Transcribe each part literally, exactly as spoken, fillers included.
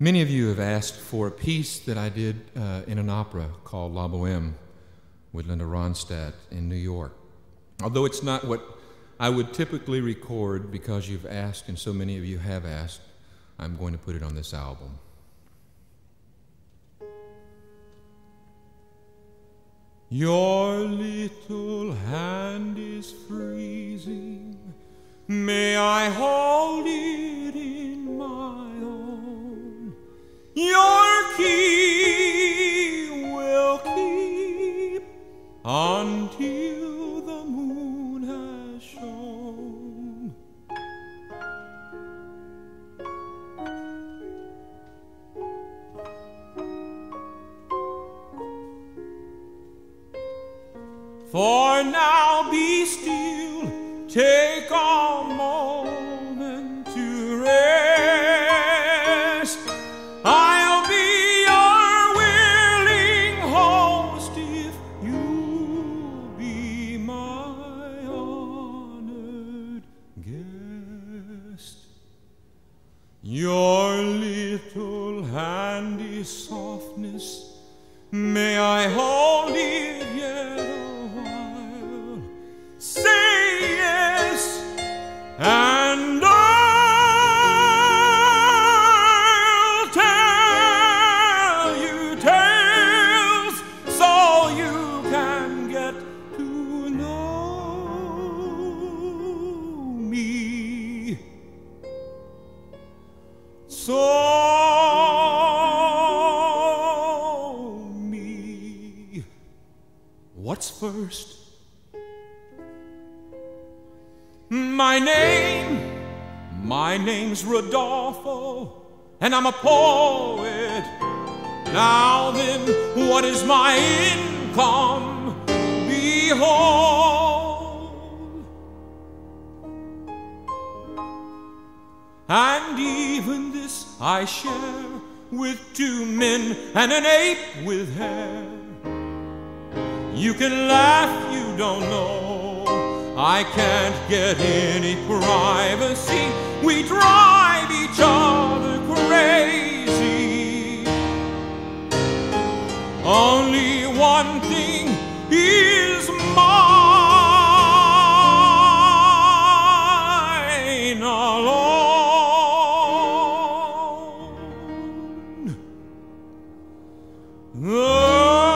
Many of you have asked for a piece that I did uh, in an opera called La Boheme with Linda Ronstadt in New York. Although it's not what I would typically record because you've asked, and so many of you have asked, I'm going to put it on this album. Your little hand is freezing. May I hold it in my own? Your key will keep until the moon has shone. For now be still, take a moment to rest. I'll be your willing host if you'll be my honored guest. Your little handy softness, may I hold it yet a while? Say yes, and I'll tell you tales so you can get to know me. So me, what's first? My name, my name's Rodolfo, and I'm a poet. Now then, what is my income? Behold. And even this I share with two men and an ape with hair. You can laugh, you don't know I can't get any privacy. We drive each other crazy. Only one thing is mine alone. The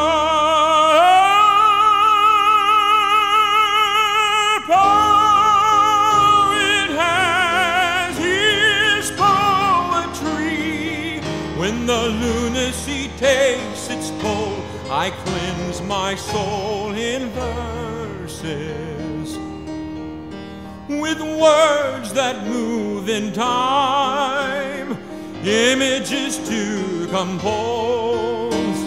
When the lunacy takes its toll, I cleanse my soul in verses with words that move in time, images to compose,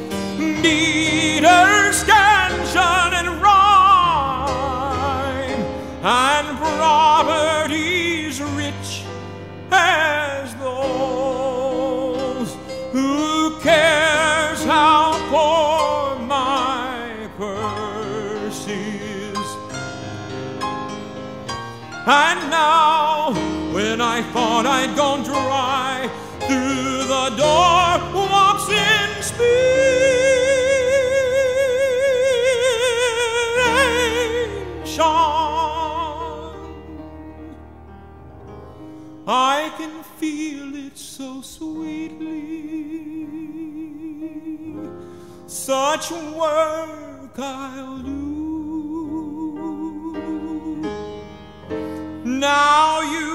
meter, scansion, and rhyme, and properties rich as those. Who cares how poor my purse is? And now, when I thought I'd gone dry, through the door walks inspiration. I can feel it so sweetly. Such work I'll do. Now you